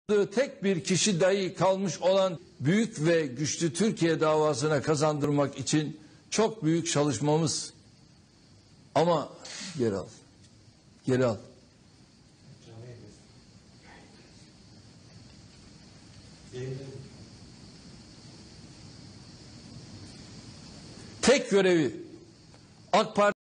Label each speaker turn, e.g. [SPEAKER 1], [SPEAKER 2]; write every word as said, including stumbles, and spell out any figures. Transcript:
[SPEAKER 1] tek bir kişi dahi kalmış olan büyük ve güçlü Türkiye davasına kazandırmak için çok büyük çalışmamız. Ama geri al. Geri al. Tek görevi AK Parti